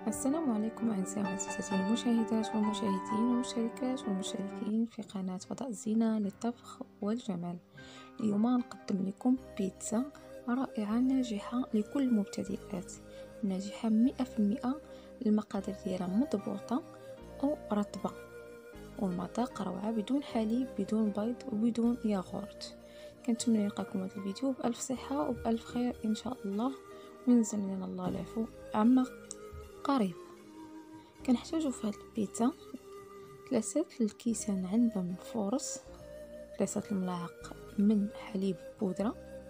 السلام عليكم أعزائي وعزيزاتي المشاهدات والمشاهدين والمشتركات والمشتركين في قناة فضاء زينة للطبخ والجمال. اليوم نقدم لكم بيتزا رائعة ناجحة لكل المبتدئات، ناجحة 100%. المقادير ديالها مضبوطة أو رطبة، والمذاق روعة بدون حليب بدون بيض وبدون ياغورت. كنتمنى نلقاكم هذا الفيديو بألف صحة وبألف خير إن شاء الله، وينزل لنا الله العفو عما قريب. كنحتاجو في هاد البيتزا 3 الكيسان عنبة من الفورص، 3 الملاعق من حليب بودرة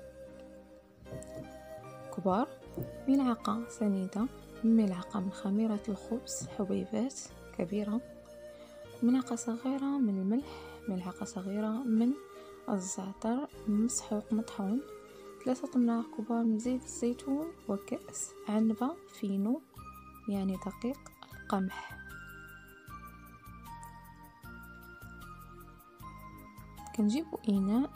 كبار، ملعقة سنيدة، ملعقة من خميرة الخبز حبيبات كبيرة، ملعقة صغيرة من الملح، ملعقة صغيرة من الزعتر مسحوق مطحون، 3 ملاعق كبار من زيت الزيتون، وكأس عنبة فينو يعني دقيق القمح. كنجيبو إناء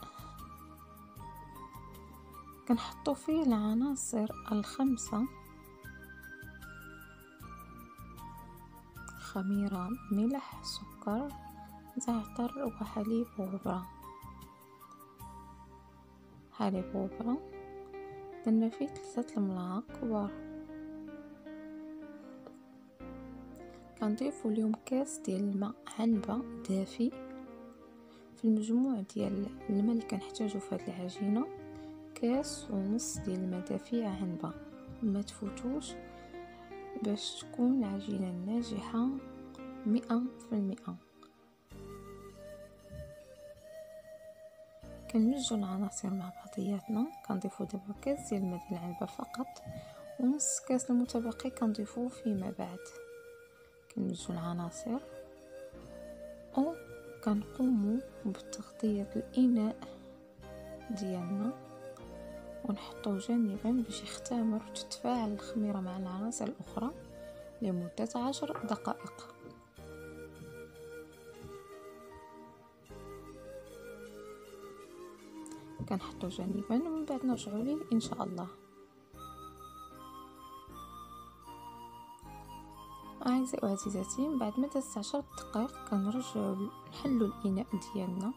كنحطو فيه العناصر الخمسة: خميرة، ملح، سكر، زعتر وحليب وبرة. حليب وبرة درنا فيه 3 الملاعق كبار. كنضيفو اليوم كاس ديال الماء عنبة دافي. في المجموع ديال الماء اللي كنحتاجو في هاد العجينة 1.5 كاس ديال الماء دافي عنبة، ما تفوتوش باش تكون العجينة ناجحة 100%. كنمزجو العناصر مع بعضياتنا. كنضيفو دابا كاس ديال الماء ديال العنبة فقط، ونص كاس المتبقي كنضيفوه فيما بعد. كنمزجو العناصر و كنقوموا بتغطية الإناء ديالنا ونحطوه جانبا باش يختمر وتتفاعل الخميرة مع العناصر الأخرى لمدة 10 دقائق. كنحطوه جانبا ومن بعد نرجعوا ليه إن شاء الله. أعزائي وعزيزاتي، من بعد ما دازت 10 دقائق كنرجعوا نحلوا الإناء ديالنا.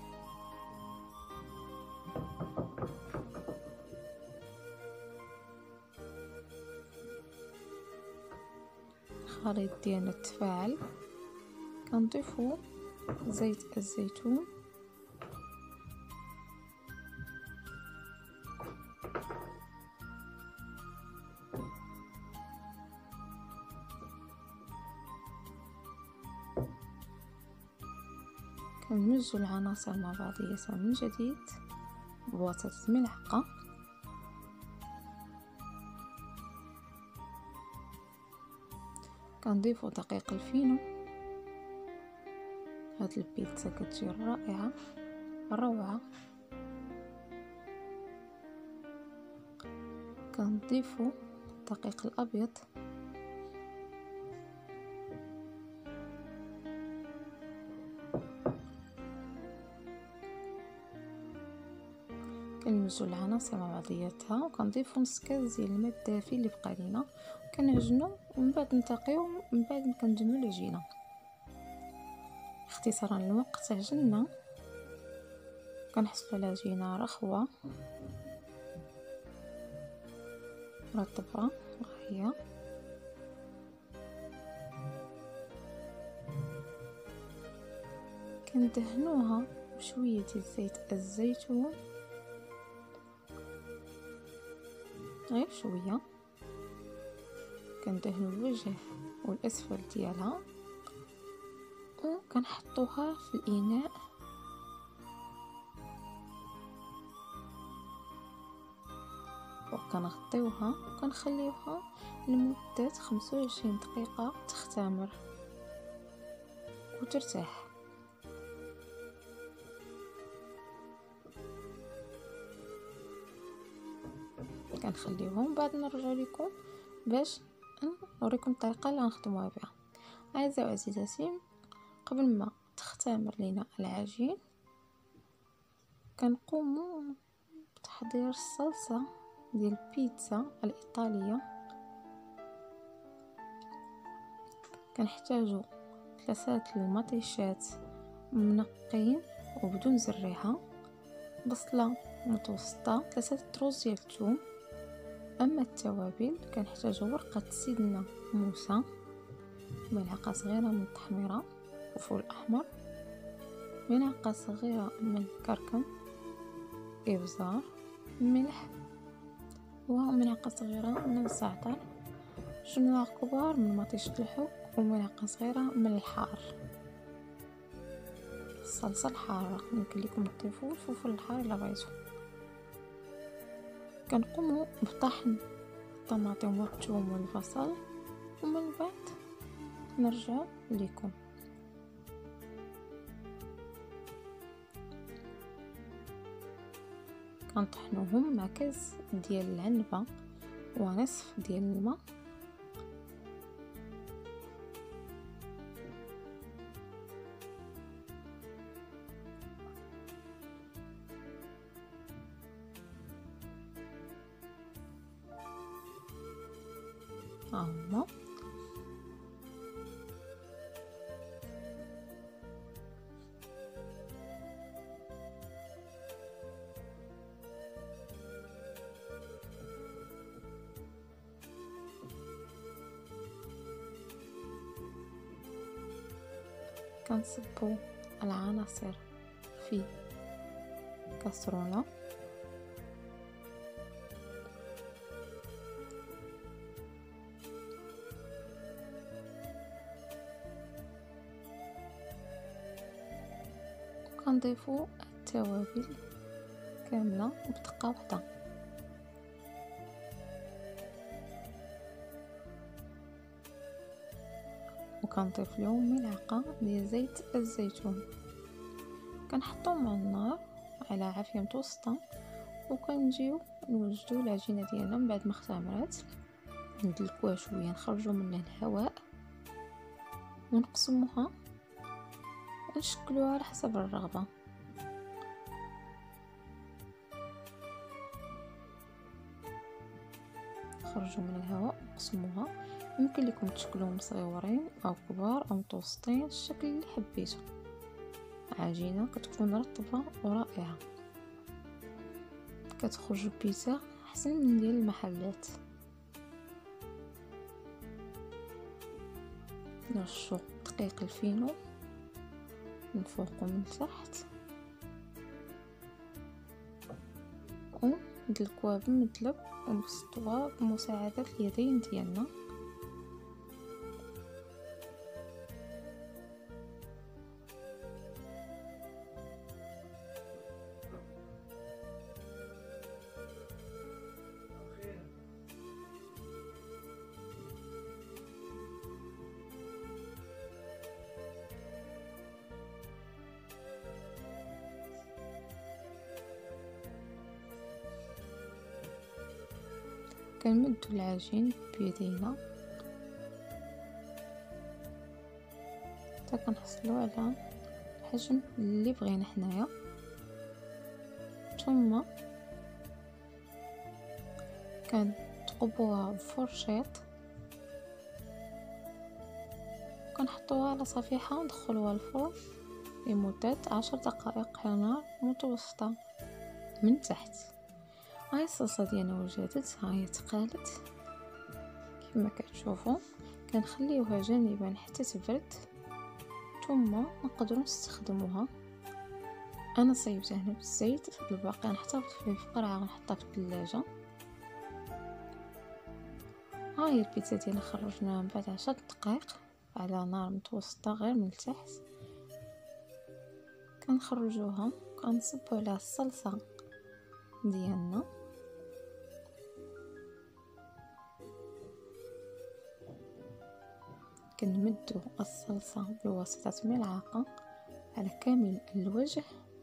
الخليط ديالنا تفاعل. كنضيفوا زيت الزيتون، كنمزجوا العناصر مع بعضياتها من جديد بواسطة ملعقة. كنضيفوا دقيق الفينو. هاد البيتزا كتجي رائعة روعة. كنضيفوا الدقيق الأبيض، كنمزجو العناصر مع بعضياتها، وكنضيفو نص كاس ديال الماء الدافي اللي بقى لينا، وكنعجنو ومن بعد نتقيو من بعد ما كنجملو العجينه. اختصارا للوقت عجننا، كنحصلوا على عجينه رخوه رطبه هي. كندهنوها بشويه ديال زيت الزيتون، غير شويه. كندهنوا الوجه والاسفل ديالها، وكنحطوها في الاناء وكنغطيوها وكنخليوها لمده 25 دقيقه تختمر وترتاح. كنخليوهم بعد نرجع لكم باش نوريكم الطريقه اللي غنخدموها بها. اعزائي وعزيزاتي، قبل ما تختمر لينا العجين كنقوموا بتحضير الصلصه ديال البيتزا الايطاليه. كنحتاجو 3 المطيشات منقين وبدون زريحه، بصله متوسطه، 3 تروس ديال الثوم. اما التوابل كنحتاجو ورقه سدنه موسى، ملعقه صغيره من التحميره وفول احمر، ملعقه صغيره من الكركم، ابزار، ملح، وملعقه صغيره من الزعتر، 2 ملاعق كبار من مطيشه الحك، وملعقه صغيره من الحار، الصلصه الحاره. يمكن لكم تضيفوا الفلفل الحار الا بغيتو. كنقوموا بطحن الطماطم والثوم والبصل، ومن بعد نرجع لكم. كنطحنوهم مع كاس ديال العنبه ونصف ديال الماء. هما كنصبوا العناصر في كاسرونه، وكنضيفوا التوابل كامله بدقه واحده، وكنضيف لهم ملعقه ديال زيت الزيتون. كنحطوهم على النار على عافيه متوسطه، وكنجيو نوجدوا العجينه ديالنا من بعد ما اختمرات، ندلكوها شويه، نخرجوا منها الهواء ونقسموها ونشكلوها على حسب الرغبه. نخرجوا من الهواء ونقسموها. يمكن لكم تشكلوهم صغيورين او كبار او متوسطين، الشكل اللي حبيتو. عجينه كتكون رطبه ورائعه، كتخرج بيتزا احسن من ديال المحلات. نرشو دقيق الفينو من فوق ومن تحت، وندلكوها بالمدلب ونبسطوها بمساعدة اليدين ديالنا. كنمدو العجين بيدينا حتى كنحصلوا على الحجم اللي بغينا حنايا، ثم كنثقبوها بفرشيط، كنحطوها على صفيحه وندخلوها الفرن لمده 10 دقائق على نار متوسطه من تحت. هاي الصلصه ديالنا وجدت، هاي تقالت كما كتشوفوا. كنخليوها جانبا حتى تبرد، ثم نقدروا نستخدموها. انا صايبتها هنا بالزيت، الباقي نحتفظ فيه في قرعه غنحطها في الثلاجه. هاي البيتزا ديالنا خرجناها من بعد 10 دقائق على نار متوسطه غير من التحت. كنخرجوها، كنصبوا عليها الصلصه ديالنا، كنمدو الصلصه بواسطه ملعقه على كامل الوجه،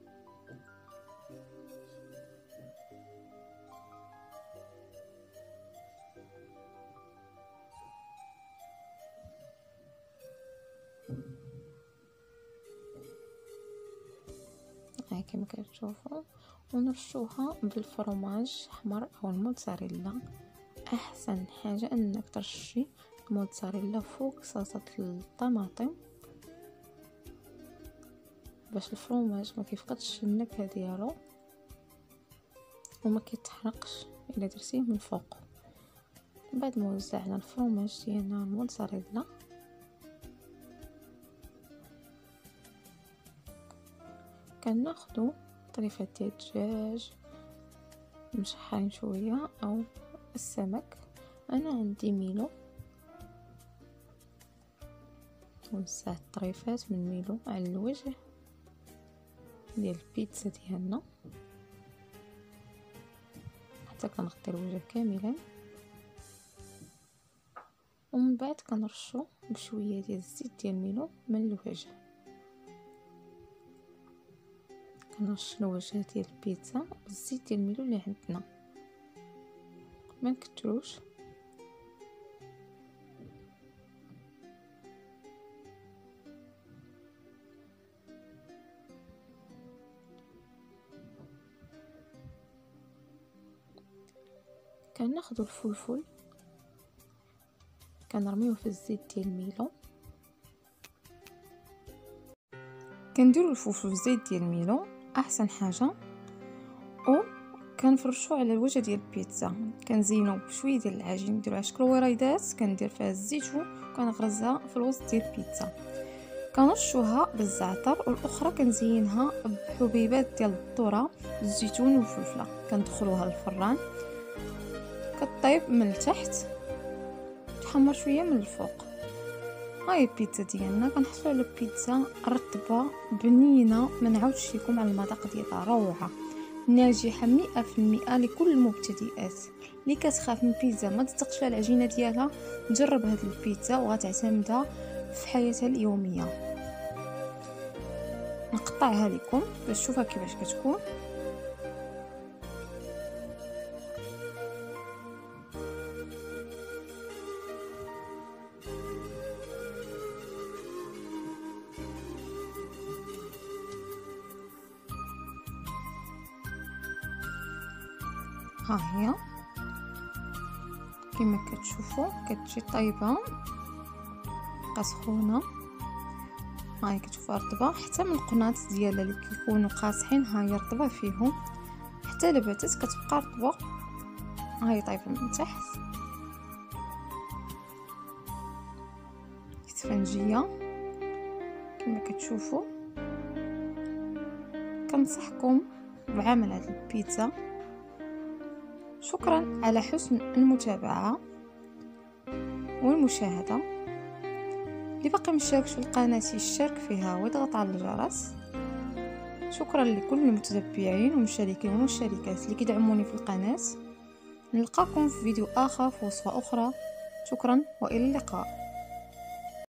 هاي كما كتشوفوا، ونرشوها بالفرماج احمر او الموتزاريلا. احسن حاجه انك ترشي موتزاريلا فوق صلصة الطماطم باش الفرomاج ما كيفقدش النكهه ديالو وما كيتحرقش الا درتيه من فوق. بعد ما وزعنا الفرomاج ديالنا الموتزاريلا كناخدو طريفات ديال الدجاج مشحرين شويه او السمك. انا عندي ميلو، نوزع الطريفات من ميلو على الوجه ديال البيتزا ديالنا حتى كنغطي الوجه كاملا، ومن بعد كنرشو بشويه ديال الزيت ديال ميلو من الوجه. كنرش الوجه ديال البيتزا بالزيت ديال ميلو اللي عندنا، ما نكتروش. كناخدو الفلفل كنرميوه في الزيت ديال الميلو، كنديروا الفلفل في الزيت ديال الميلو احسن حاجه، او كنفرشوه على الوجه ديال البيتزا. كنزينو بشويه ديال العجين، نديرو على شكل وريدات، كندير فيها الزيتون وكنغرزها في الوسط ديال البيتزا. كنرشوها بالزعتر، والاخرى كنزينها بحبيبات ديال الذره، الزيتون والفلفله. كندخلوها للفران كطيب من التحت تحمر شويه من الفوق. هاي البيتزا ديالنا كنحصلوا على بيتزا رطبه بنينه، ما نعاودش لكم على المذاق ديالها، روعه ناجحه 100% لكل المبتدئات اللي كتخاف من بيتزا ما تثقش على العجينه ديالها. جرب هاد البيتزا وغتعتمدها في حياتها اليوميه. نقطعها لكم باش تشوفها كيفاش كتكون. ها هي كما كتشوفوا كتجي طيبه سخونه. هاي كتشوفوا رطبه حتى من القناط ديالها اللي كيكونوا قاصحين، هاي رطبه فيهم حتى لباتت كتبقى رطبه. هاي طايبه من تحت اسفنجيه كما كتشوفوا. كنصحكم بعمل هذه البيتزا. شكرا على حسن المتابعة والمشاهدة. اللي باقي مشاركش في القناة يشترك فيها ويضغط على الجرس. شكرا لكل المتتبعين والمشاركين والمشاركات اللي كيدعموني في القناة. نلقاكم في فيديو آخر في وصفة أخرى. شكرا وإلى اللقاء.